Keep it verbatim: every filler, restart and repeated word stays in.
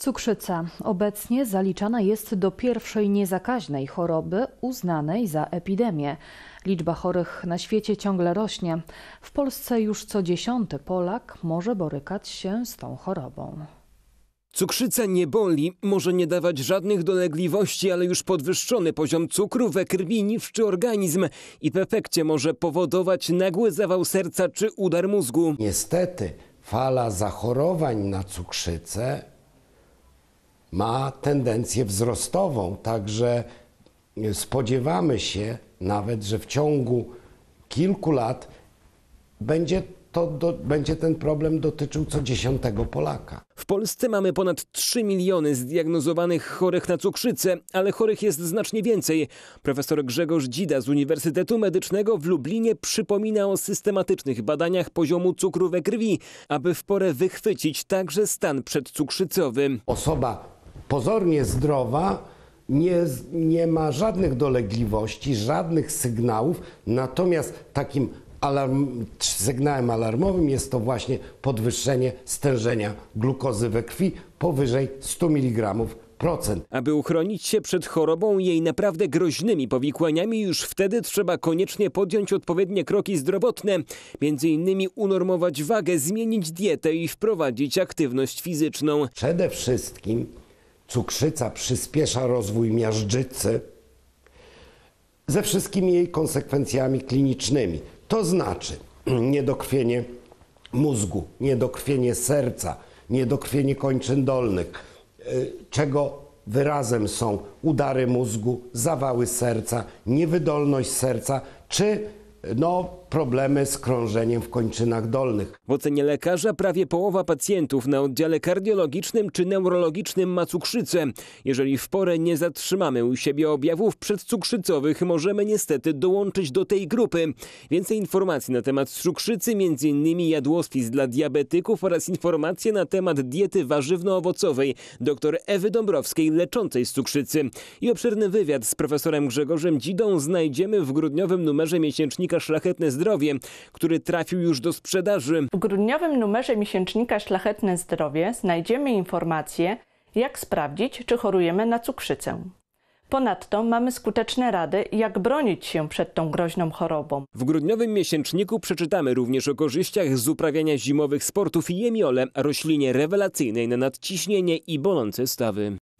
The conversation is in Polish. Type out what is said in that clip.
Cukrzyca obecnie zaliczana jest do pierwszej niezakaźnej choroby uznanej za epidemię. Liczba chorych na świecie ciągle rośnie. W Polsce już co dziesiąty Polak może borykać się z tą chorobą. Cukrzyca nie boli, może nie dawać żadnych dolegliwości, ale już podwyższony poziom cukru we krwi niszczy organizm i w efekcie może powodować nagły zawał serca czy udar mózgu. Niestety fala zachorowań na cukrzycę ma tendencję wzrostową, także spodziewamy się nawet, że w ciągu kilku lat będzie, to do, będzie ten problem dotyczył co dziesiątego Polaka. W Polsce mamy ponad trzy miliony zdiagnozowanych chorych na cukrzycę, ale chorych jest znacznie więcej. Profesor Grzegorz Dzida z Uniwersytetu Medycznego w Lublinie przypomina o systematycznych badaniach poziomu cukru we krwi, aby w porę wychwycić także stan przedcukrzycowy. Osoba pozornie zdrowa nie, nie ma żadnych dolegliwości, żadnych sygnałów, natomiast takim alarm, sygnałem alarmowym jest to właśnie podwyższenie stężenia glukozy we krwi powyżej stu miligramów procent. Aby uchronić się przed chorobą i jej naprawdę groźnymi powikłaniami, już wtedy trzeba koniecznie podjąć odpowiednie kroki zdrowotne, między innymi unormować wagę, zmienić dietę i wprowadzić aktywność fizyczną. Przede wszystkim cukrzyca przyspiesza rozwój miażdżycy ze wszystkimi jej konsekwencjami klinicznymi. To znaczy niedokrwienie mózgu, niedokrwienie serca, niedokrwienie kończyn dolnych, czego wyrazem są udary mózgu, zawały serca, niewydolność serca czy no, problemy z krążeniem w kończynach dolnych. W ocenie lekarza prawie połowa pacjentów na oddziale kardiologicznym czy neurologicznym ma cukrzycę. Jeżeli w porę nie zatrzymamy u siebie objawów przedcukrzycowych, możemy niestety dołączyć do tej grupy. Więcej informacji na temat cukrzycy, między innymi jadłospis dla diabetyków oraz informacje na temat diety warzywno-owocowej dr Ewy Dąbrowskiej, leczącej z cukrzycy. I obszerny wywiad z profesorem Grzegorzem Dzidą znajdziemy w grudniowym numerze miesięcznika Szlachetne Zdrowie, który trafił już do sprzedaży. W grudniowym numerze miesięcznika Szlachetne Zdrowie znajdziemy informacje, jak sprawdzić, czy chorujemy na cukrzycę. Ponadto mamy skuteczne rady, jak bronić się przed tą groźną chorobą. W grudniowym miesięczniku przeczytamy również o korzyściach z uprawiania zimowych sportów i jemiole, roślinie rewelacyjnej na nadciśnienie i bolące stawy.